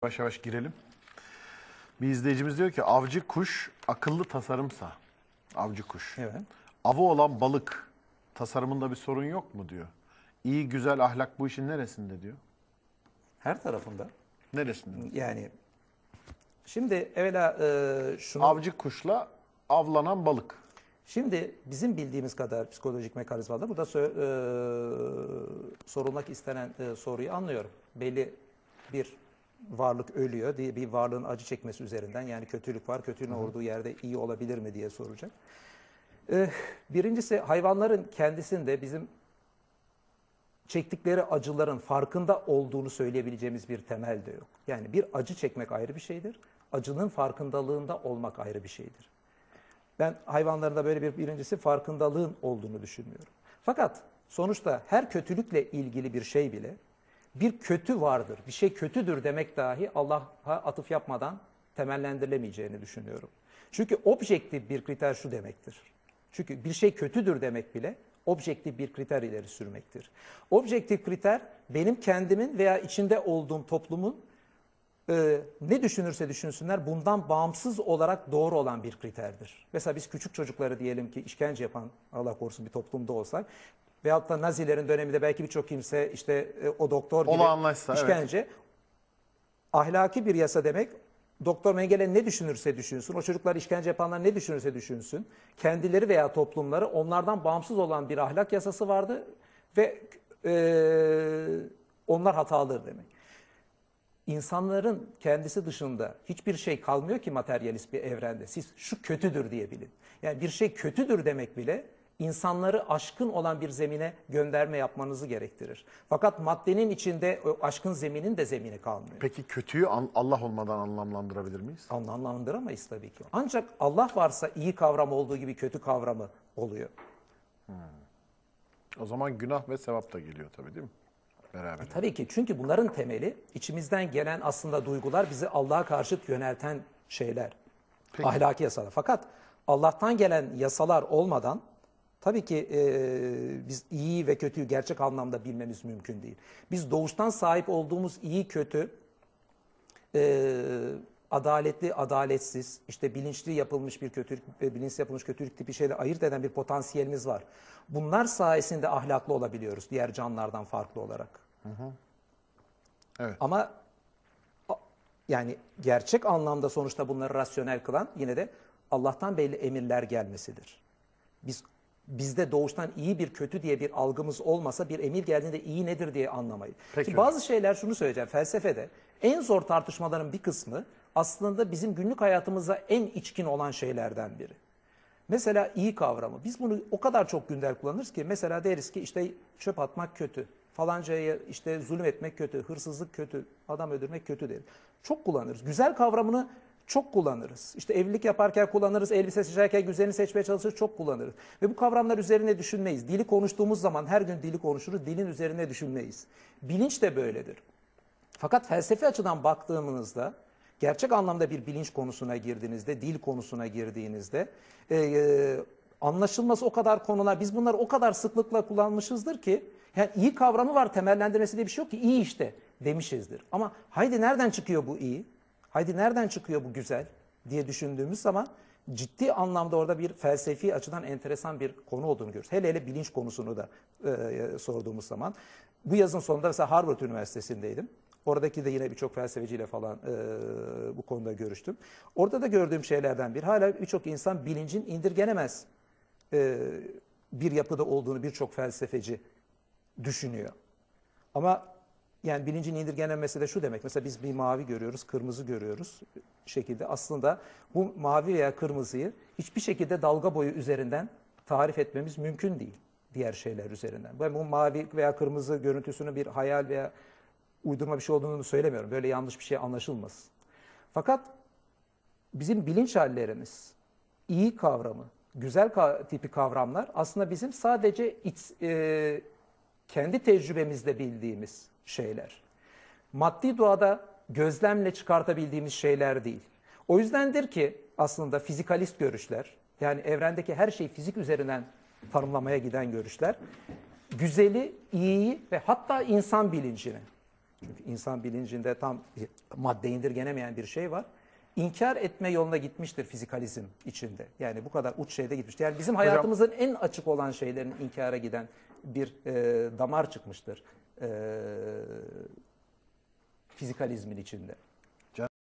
Yavaş yavaş girelim. Bir izleyicimiz diyor ki avcı kuş akıllı tasarımsa, avcı kuş. Evet. Avı olan balık tasarımında bir sorun yok mu diyor. İyi güzel ahlak bu işin neresinde diyor. Her tarafında. Neresinde? Yani şimdi evvela şunu... Avcı kuşla avlanan balık. Şimdi bizim bildiğimiz kadar psikolojik mekanizmalar burada sorulmak istenen soruyu anlıyorum. Belli bir varlık ölüyor diye bir varlığın acı çekmesi üzerinden, yani kötülük var, kötülüğün olduğu yerde iyi olabilir mi diye soracak. Birincisi, hayvanların kendisinde bizim çektikleri acıların farkında olduğunu söyleyebileceğimiz bir temel de yok. Yani bir acı çekmek ayrı bir şeydir, acının farkındalığında olmak ayrı bir şeydir. Ben hayvanlarda böyle birincisi farkındalığın olduğunu düşünmüyorum. Fakat sonuçta her kötülükle ilgili bir şey bile bir kötü vardır, bir şey kötüdür demek dahi Allah'a atıf yapmadan temellendirilemeyeceğini düşünüyorum. Çünkü objektif bir kriter şu demektir. Çünkü bir şey kötüdür demek bile objektif bir kriter ileri sürmektir. Objektif kriter benim kendimin veya içinde olduğum toplumun ne düşünürse düşünsünler bundan bağımsız olarak doğru olan bir kriterdir. Mesela biz küçük çocukları diyelim ki işkence yapan, Allah korusun, bir toplumda olsak veyahut da Nazilerin döneminde belki birçok kimse işte o doktor gibi işkence, evet, ahlaki bir yasa demek. Doktor Mengele ne düşünürse düşünsün, o çocuklar işkence yapanlar ne düşünürse düşünsün, kendileri veya toplumları onlardan bağımsız olan bir ahlak yasası vardı ve onlar hatalıdır demek. İnsanların kendisi dışında hiçbir şey kalmıyor ki materyalist bir evrende. Siz şu kötüdür diye bilin. Yani bir şey kötüdür demek bile insanları aşkın olan bir zemine gönderme yapmanızı gerektirir. Fakat maddenin içinde o aşkın zeminin de zemini kalmıyor. Peki kötüyü Allah olmadan anlamlandırabilir miyiz? Anlamlandıramayız tabii ki. Ancak Allah varsa iyi kavram olduğu gibi kötü kavramı oluyor. O zaman günah ve sevap da geliyor tabii, değil mi? Beraber. Tabii ki, çünkü bunların temeli içimizden gelen aslında duygular, bizi Allah'a karşı yönelten şeyler. Peki. Ahlaki yasalar. Fakat Allah'tan gelen yasalar olmadan tabii ki biz iyi ve kötüyü gerçek anlamda bilmemiz mümkün değil. Biz doğuştan sahip olduğumuz iyi kötü, adaletli adaletsiz, işte bilinçli yapılmış bir kötülük ve bilinçsiz yapılmış kötülük tipi şeyleri ayırt eden bir potansiyelimiz var. Bunlar sayesinde ahlaklı olabiliyoruz diğer canlılardan farklı olarak. Evet. Ama yani gerçek anlamda sonuçta bunları rasyonel kılan yine de Allah'tan belli emirler gelmesidir. Bizde doğuştan iyi bir kötü diye bir algımız olmasa bir emir geldiğinde iyi nedir diye anlamayız. Peki. Ki bazı şeyler, şunu söyleyeceğim, felsefede en zor tartışmaların bir kısmı aslında bizim günlük hayatımıza en içkin olan şeylerden biri. Mesela iyi kavramı. Biz bunu o kadar çok gündel kullanırız ki mesela deriz ki işte çöp atmak kötü, falancaya işte zulüm etmek kötü, hırsızlık kötü, adam öldürmek kötü deriz. Çok kullanırız. Güzel kavramını çok kullanırız. İşte evlilik yaparken kullanırız, elbise seçerken güzelini seçmeye çalışırız, çok kullanırız. Ve bu kavramlar üzerine düşünmeyiz. Dili konuştuğumuz zaman her gün dili konuşuruz, dilin üzerine düşünmeyiz. Bilinç de böyledir. Fakat felsefi açıdan baktığımızda, gerçek anlamda bir bilinç konusuna girdiğinizde, dil konusuna girdiğinizde anlaşılması o kadar konular, biz bunları o kadar sıklıkla kullanmışızdır ki, yani iyi kavramı var, temellendirmesi diye bir şey yok ki, iyi işte demişizdir. Ama haydi nereden çıkıyor bu iyi? Haydi nereden çıkıyor bu güzel diye düşündüğümüz zaman ciddi anlamda orada bir felsefi açıdan enteresan bir konu olduğunu görüyoruz. Hele hele bilinç konusunu da sorduğumuz zaman. Bu yazın sonunda mesela Harvard Üniversitesi'ndeydim. Oradaki de yine birçok felsefeciyle falan bu konuda görüştüm. Orada da gördüğüm şeylerden biri, hala birçok insan bilincin indirgenemez bir yapıda olduğunu birçok felsefeci düşünüyor. Ama yani bilincin indirgenemesi de şu demek. Mesela biz bir mavi görüyoruz, kırmızı görüyoruz şekilde. Aslında bu mavi veya kırmızıyı hiçbir şekilde dalga boyu üzerinden tarif etmemiz mümkün değil diğer şeyler üzerinden. Ben bu mavi veya kırmızı görüntüsünün bir hayal veya uydurma bir şey olduğunu söylemiyorum. Böyle yanlış bir şey anlaşılmasın. Fakat bizim bilinç hallerimiz, iyi kavramı, güzel tipi kavramlar aslında bizim sadece kendi tecrübemizde bildiğimiz şeyler. Maddi doğada gözlemle çıkartabildiğimiz şeyler değil. O yüzdendir ki aslında fizikalist görüşler, yani evrendeki her şeyi fizik üzerinden tanımlamaya giden görüşler, güzeli, iyiyi ve hatta insan bilincini Çünkü insan bilincinde tam madde indirgenemeyen bir şey var. İnkar etme yoluna gitmiştir fizikalizm içinde. Yani bu kadar uç şeyde gitmiştir. Yani bizim hayatımızın en açık olan şeylerin inkara giden bir damar çıkmıştır fizikalizmin içinde.